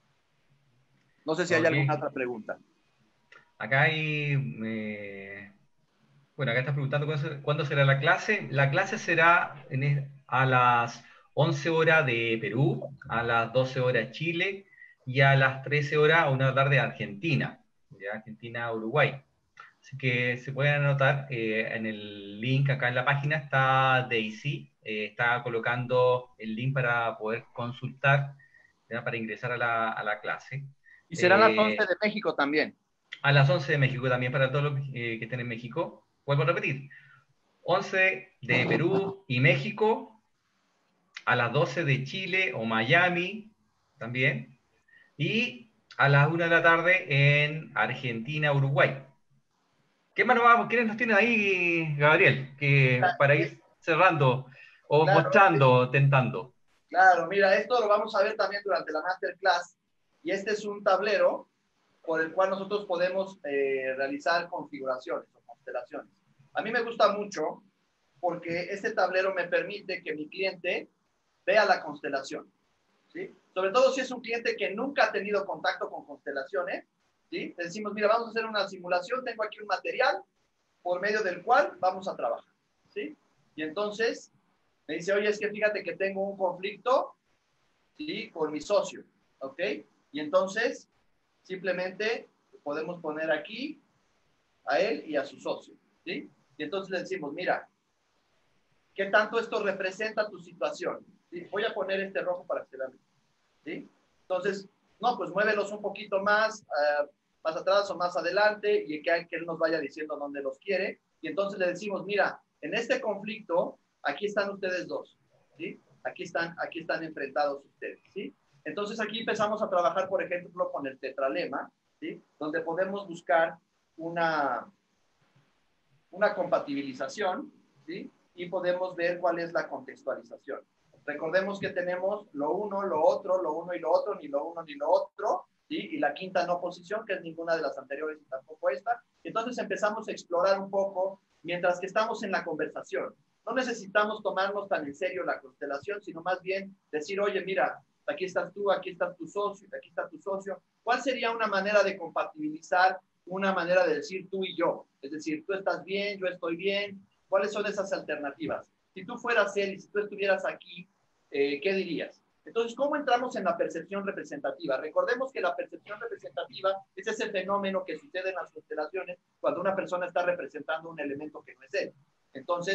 S2: No sé si hay
S1: Okay.
S2: alguna otra pregunta.
S1: Acá hay... Eh... Bueno, acá estás preguntando cuándo será la clase. La clase será en, a las once horas de Perú, a las doce horas Chile y a las trece horas a una tarde Argentina, ¿ya? Argentina-Uruguay. Así que se pueden anotar eh, en el link acá en la página, está Daisy, eh, está colocando el link para poder consultar, ¿ya? Para ingresar a la, a la clase.
S2: Y serán las once
S1: Eh,
S2: de México también.
S1: a las once de México también para todos los eh, que estén en México. Vuelvo a repetir, once de Perú y México, a las doce de Chile o Miami también, y a las una de la tarde en Argentina, Uruguay. ¿Qué más nos vamos? ¿Quiénes nos tienen ahí, Gabriel? Que para ir cerrando o
S2: Claro,
S1: mostrando, tentando.
S2: claro, mira, esto lo vamos a ver también durante la masterclass. Y este es un tablero por el cual nosotros podemos eh, realizar configuraciones o constelaciones. A mí me gusta mucho porque este tablero me permite que mi cliente vea la constelación, ¿sí? Sobre todo si es un cliente que nunca ha tenido contacto con constelaciones, ¿sí? Le decimos, mira, vamos a hacer una simulación, tengo aquí un material por medio del cual vamos a trabajar, ¿sí? Y entonces me dice, oye, es que fíjate que tengo un conflicto, ¿sí? Con mi socio, ¿ok? Y entonces simplemente podemos poner aquí a él y a su socio, ¿sí? Y entonces le decimos, mira, ¿qué tanto esto representa tu situación? ¿Sí? Voy a poner este rojo para que se vea, ¿sí? Entonces, no, pues muévelos un poquito más, uh, más atrás o más adelante y que, que él nos vaya diciendo dónde los quiere. Y entonces le decimos, mira, en este conflicto, aquí están ustedes dos, ¿sí? Aquí están, aquí están enfrentados ustedes, ¿sí? Entonces aquí empezamos a trabajar, por ejemplo, con el tetralema, ¿sí? Donde podemos buscar una, una compatibilización, ¿sí? Y podemos ver cuál es la contextualización. Recordemos que tenemos lo uno, lo otro, lo uno y lo otro, ni lo uno ni lo otro, ¿sí? Y la quinta no posición, que es ninguna de las anteriores y tampoco esta. Entonces empezamos a explorar un poco mientras que estamos en la conversación. No necesitamos tomarnos tan en serio la constelación, sino más bien decir, oye, mira, aquí estás tú, aquí está tu socio, aquí está tu socio. ¿Cuál sería una manera de compatibilizar, una manera de decir tú y yo? Es decir, tú estás bien, yo estoy bien. ¿Cuáles son esas alternativas? Si tú fueras él y si tú estuvieras aquí, eh, ¿qué dirías? Entonces, ¿cómo entramos en la percepción representativa? Recordemos que la percepción representativa es ese fenómeno que sucede en las constelaciones cuando una persona está representando un elemento que no es él. Entonces,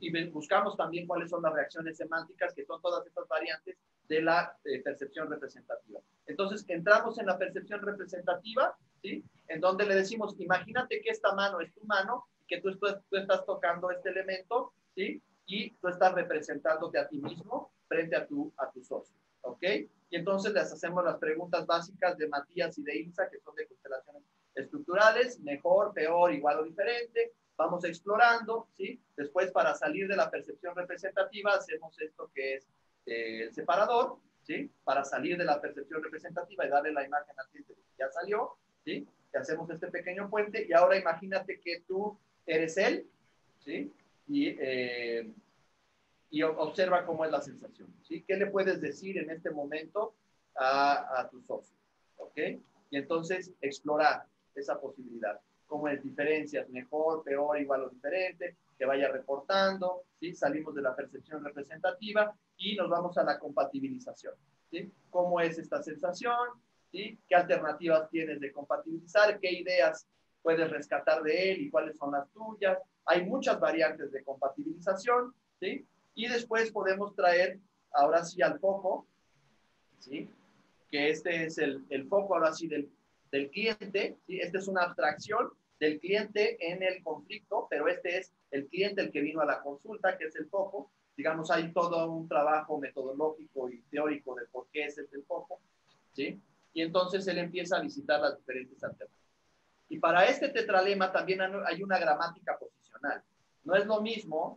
S2: y buscamos también cuáles son las reacciones semánticas, que son todas estas variantes de la eh, percepción representativa. Entonces, entramos en la percepción representativa, ¿sí? En donde le decimos, imagínate que esta mano es tu mano, y que tú, tú, tú estás tocando este elemento, ¿sí? Y tú estás representándote a ti mismo frente a tu, a tu socio, ¿ok? Y entonces les hacemos las preguntas básicas de Matías y de Ilsa, que son de constelaciones estructurales, mejor, peor, igual o diferente. Vamos explorando, ¿sí? Después, para salir de la percepción representativa, hacemos esto que es eh, el separador, ¿sí? Para salir de la percepción representativa y darle la imagen al cliente de que ya salió, ¿sí? Y hacemos este pequeño puente, y ahora imagínate que tú eres él, ¿sí? Y, eh, y observa cómo es la sensación, ¿sí? ¿Qué le puedes decir en este momento a, a tu socio? ¿Ok? Y entonces explorar esa posibilidad. ¿Cómo es? Diferencias, mejor, peor, igual o diferente, que vaya reportando, ¿sí? Salimos de la percepción representativa y nos vamos a la compatibilización, ¿sí? ¿Cómo es esta sensación? ¿Sí? ¿Qué alternativas tienes de compatibilizar? ¿Qué ideas puedes rescatar de él y cuáles son las tuyas? Hay muchas variantes de compatibilización, ¿sí? Y después podemos traer, ahora sí, al foco, ¿sí? Que este es el, el foco, ahora sí, del, del cliente, ¿sí? Esta es una abstracción del cliente en el conflicto, pero este es el cliente el que vino a la consulta, que es el foco. Digamos, hay todo un trabajo metodológico y teórico de por qué ese es el foco, ¿sí? Y entonces él empieza a visitar las diferentes alternativas. Y para este tetralema también hay una gramática posicional. No es lo mismo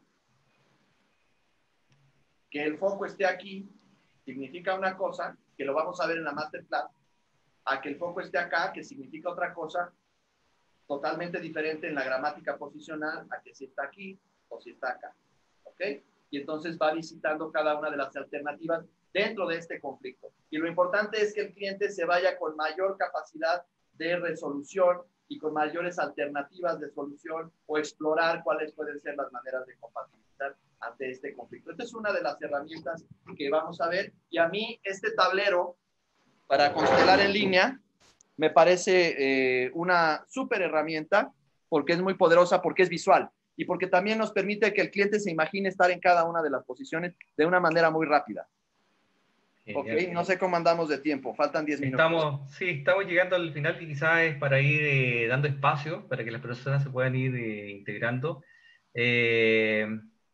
S2: que el foco esté aquí, significa una cosa, que lo vamos a ver en la masterclass, a que el foco esté acá, que significa otra cosa totalmente diferente en la gramática posicional, a que si está aquí o si está acá, ¿ok? Y entonces va visitando cada una de las alternativas dentro de este conflicto. Y lo importante es que el cliente se vaya con mayor capacidad de resolución y con mayores alternativas de solución, o explorar cuáles pueden ser las maneras de compatibilizar ante este conflicto. Esta es una de las herramientas que vamos a ver, y a mí este tablero para constelar en línea me parece eh, una súper herramienta, porque es muy poderosa, porque es visual y porque también nos permite que el cliente se imagine estar en cada una de las posiciones de una manera muy rápida. Genial. Ok, no sé cómo andamos de tiempo, faltan diez minutos.
S1: Estamos, sí, estamos llegando al final, que quizás es para ir eh, dando espacio para que las personas se puedan ir eh, integrando. Eh,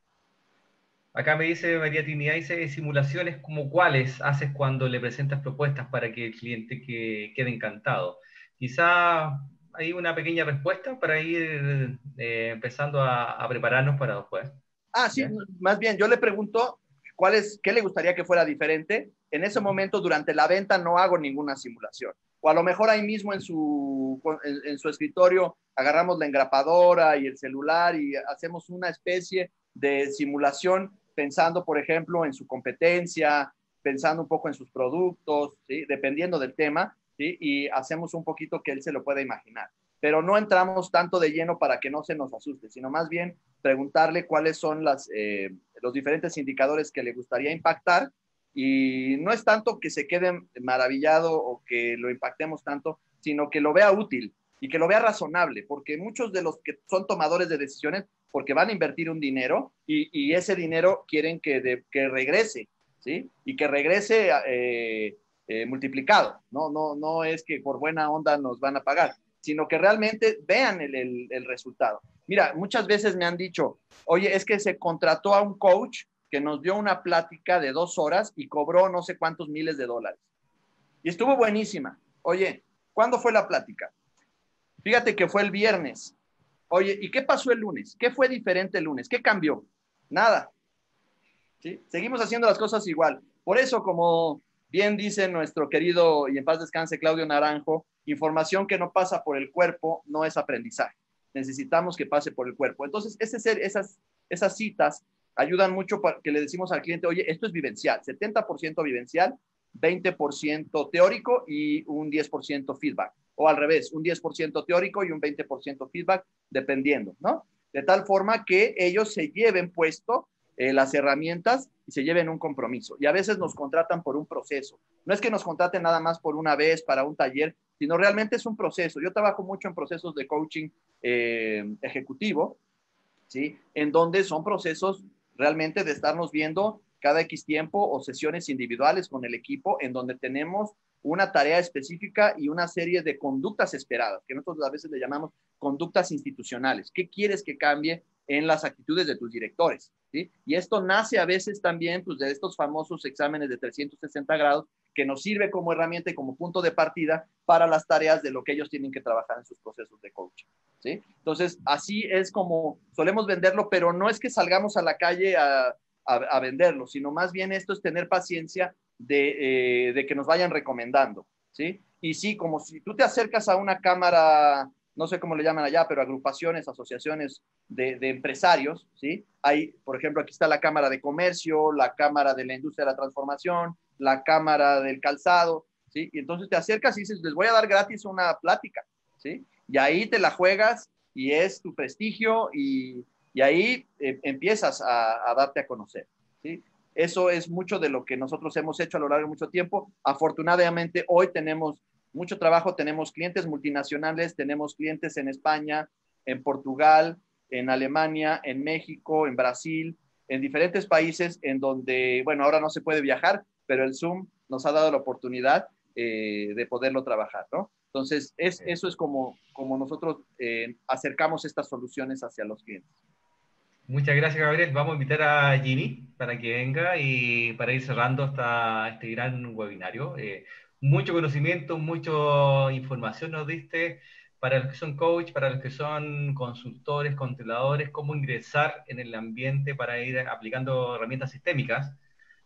S1: Acá me dice María Trinidad, dice, simulaciones como cuáles haces cuando le presentas propuestas para que el cliente que, quede encantado. Quizá hay una pequeña respuesta para ir eh, empezando a, a prepararnos para después.
S2: Ah, sí, ¿Eh? Más bien, yo le pregunto cuál es, qué le gustaría que fuera diferente. En ese momento, durante la venta, no hago ninguna simulación. O a lo mejor ahí mismo en su, en, en su escritorio agarramos la engrapadora y el celular y hacemos una especie de simulación pensando, por ejemplo, en su competencia, pensando un poco en sus productos, ¿sí? Dependiendo del tema, ¿sí? Y hacemos un poquito que él se lo pueda imaginar. Pero no entramos tanto de lleno para que no se nos asuste, sino más bien preguntarle cuáles son las, eh, los diferentes indicadores que le gustaría impactar, y no es tanto que se quede maravillado o que lo impactemos tanto, sino que lo vea útil y que lo vea razonable, porque muchos de los que son tomadores de decisiones, porque van a invertir un dinero y, y ese dinero quieren que, de, que regrese, ¿sí? Y que regrese eh, eh, multiplicado, ¿no? No, no es que por buena onda nos van a pagar, sino que realmente vean el, el, el resultado. Mira, muchas veces me han dicho, oye, es que se contrató a un coach que nos dio una plática de dos horas y cobró no sé cuántos miles de dólares. Y estuvo buenísima. Oye, ¿cuándo fue la plática? Fíjate que fue el viernes. Oye, ¿y qué pasó el lunes? ¿Qué fue diferente el lunes? ¿Qué cambió? Nada. ¿Sí? Seguimos haciendo las cosas igual. Por eso, como bien dice nuestro querido y en paz descanse Claudio Naranjo, información que no pasa por el cuerpo no es aprendizaje. Necesitamos que pase por el cuerpo. Entonces, ese ser, esas, esas citas ayudan mucho para que le decimos al cliente, oye, esto es vivencial, setenta por ciento vivencial, veinte por ciento teórico y un diez por ciento feedback. O al revés, un diez por ciento teórico y un veinte por ciento feedback, dependiendo, ¿no? De tal forma que ellos se lleven puesto eh, las herramientas y se lleven un compromiso. Y a veces nos contratan por un proceso. No es que nos contraten nada más por una vez para un taller, sino realmente es un proceso. Yo trabajo mucho en procesos de coaching eh, ejecutivo, ¿sí? En donde son procesos realmente de estarnos viendo cada X tiempo o sesiones individuales con el equipo en donde tenemos una tarea específica y una serie de conductas esperadas, que nosotros a veces le llamamos conductas institucionales. ¿Qué quieres que cambie en las actitudes de tus directores? ¿Sí? Y esto nace a veces también pues, de estos famosos exámenes de trescientos sesenta grados que nos sirve como herramienta y como punto de partida para las tareas de lo que ellos tienen que trabajar en sus procesos de coaching. ¿Sí? Entonces, así es como solemos venderlo, pero no es que salgamos a la calle a, a, a venderlo, sino más bien esto es tener paciencia de, eh, de que nos vayan recomendando. ¿Sí? Y sí, como si tú te acercas a una cámara, no sé cómo le llaman allá, pero agrupaciones, asociaciones de, de empresarios, ¿sí? Hay, por ejemplo, aquí está la Cámara de Comercio, la Cámara de la Industria de la Transformación, la Cámara del Calzado, ¿sí? Y entonces te acercas y dices, les voy a dar gratis una plática, ¿sí? Y ahí te la juegas y es tu prestigio y, y ahí eh, empiezas a, a darte a conocer, ¿sí? Eso es mucho de lo que nosotros hemos hecho a lo largo de mucho tiempo. Afortunadamente, hoy tenemos mucho trabajo, tenemos clientes multinacionales, tenemos clientes en España, en Portugal, en Alemania, en México, en Brasil, en diferentes países en donde, bueno, ahora no se puede viajar, pero el Zoom nos ha dado la oportunidad eh, de poderlo trabajar, ¿no? Entonces, es, eso es como, como nosotros eh, acercamos estas soluciones hacia los clientes.
S1: Muchas gracias, Gabriel. Vamos a invitar a Ginny para que venga y para ir cerrando esta, este gran webinario. Eh, mucho conocimiento, mucha información nos diste para los que son coach, para los que son consultores, controladores, cómo ingresar en el ambiente para ir aplicando herramientas sistémicas.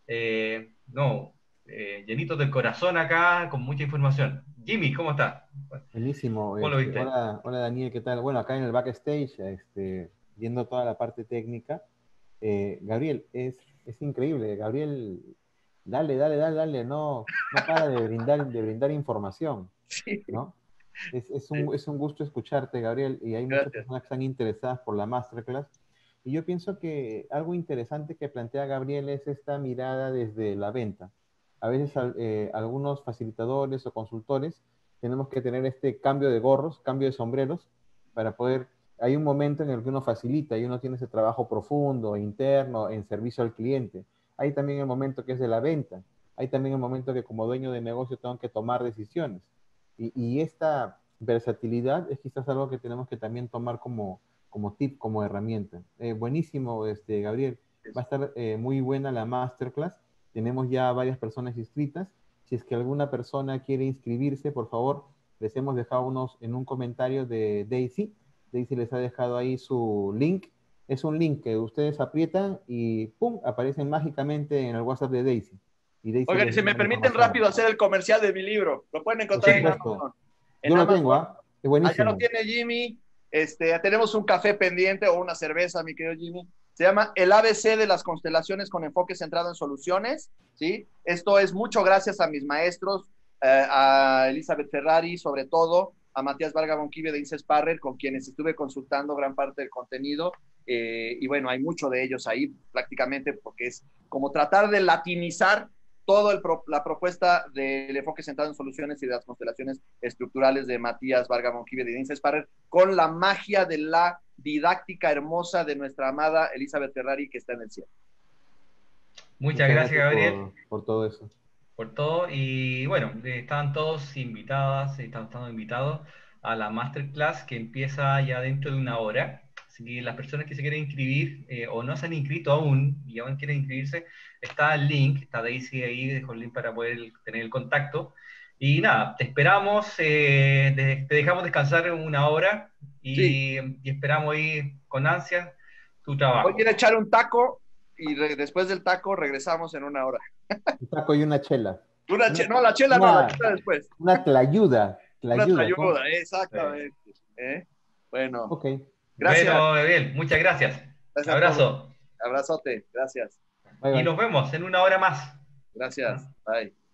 S1: Eh, no, eh, llenito del corazón acá, con mucha información. Jimmy, ¿cómo estás?
S3: Buenísimo.
S1: ¿Cómo lo
S3: Este,
S1: viste?
S3: hola, hola Daniel, ¿qué tal? Bueno, acá en el backstage, este, viendo toda la parte técnica. Eh, Gabriel, es, es increíble. Gabriel, dale, dale, dale, dale. No, no para de brindar, de brindar información,
S2: Sí,
S3: ¿no? Es, es un, es un gusto escucharte, Gabriel, y hay muchas
S2: gracias.
S3: personas que están interesadas por la masterclass. Y yo pienso que algo interesante que plantea Gabriel es esta mirada desde la venta. A veces eh, algunos facilitadores o consultores tenemos que tener este cambio de gorros, cambio de sombreros, para poder... Hay un momento en el que uno facilita y uno tiene ese trabajo profundo, interno, en servicio al cliente. Hay también el momento que es de la venta. Hay también el momento que como dueño de negocio tengo que tomar decisiones. Y, y esta versatilidad es quizás algo que tenemos que también tomar como, como tip, como herramienta. Eh, buenísimo, este, Gabriel. Va a estar eh, muy buena la masterclass. Tenemos ya varias personas inscritas. Si es que alguna persona quiere inscribirse, por favor, les hemos dejado unos en un comentario de Daisy. Daisy les ha dejado ahí su link. Es un link que ustedes aprietan y ¡pum! Aparecen mágicamente en el WhatsApp de Daisy. Y Daisy
S2: Oigan, y
S3: les
S2: si
S3: da
S2: me
S3: la
S2: permiten
S3: información.
S2: rápido hacer el comercial de mi libro, lo pueden
S3: Por
S2: encontrar en
S3: supuesto.
S2: Amazon.
S3: Yo
S2: En
S3: lo tengo,
S2: Amazon,
S3: ¿ah? Es
S2: allá lo
S3: buenísimo.
S2: tiene Jimmy. Este, tenemos un café pendiente o una cerveza, mi querido Jimmy. Se llama El A B C de las constelaciones con enfoque centrado en soluciones. ¿Sí? Esto es mucho gracias a mis maestros, eh, a Elizabeth Ferrari, sobre todo, a Matías Varga Bonquibia de Inces Parrer, con quienes estuve consultando gran parte del contenido. Eh, y bueno, hay mucho de ellos ahí prácticamente porque es como tratar de latinizar toda la propuesta del enfoque centrado en soluciones y de las constelaciones estructurales de Matías Varga Bonquibia de Inces Parrer con la magia de la didáctica hermosa de nuestra amada Elizabeth Ferrari que está en el cielo.
S1: Muchas,
S3: Muchas
S1: gracias,
S3: gracias
S1: Gabriel,
S3: por, por todo eso.
S1: por todo. Y bueno, eh, estaban todos invitadas, están, están invitados a la masterclass que empieza ya dentro de una hora. Así que las personas que se quieren inscribir eh, o no se han inscrito aún y aún quieren inscribirse, está el link, está Daisy ahí, dejo el link para poder tener el contacto. Y nada, te esperamos, eh, de- te dejamos descansar una hora
S2: Sí,
S1: y, y esperamos ahí con ansias tu
S2: voy a ir
S1: trabajo.
S2: a echar un taco y re- después del taco regresamos en una hora.
S3: Un taco y una chela.
S2: Una
S3: Una,
S2: che no, la chela no, la
S3: una,
S2: chela después.
S3: una tlayuda.
S2: Una
S3: Tlayuda. ¿Cómo?
S2: tlayuda,
S1: Eh,
S2: exactamente. ¿Eh? Bueno,
S3: Ok.
S2: gracias.
S1: bueno, Gabriel, muchas gracias.
S2: Gracias a todos.
S1: Abrazo.
S2: Abrazote. Gracias.
S3: Bye
S1: Y
S3: bye.
S1: nos vemos en una hora más.
S2: Gracias.
S1: ¿Ah?
S2: Bye.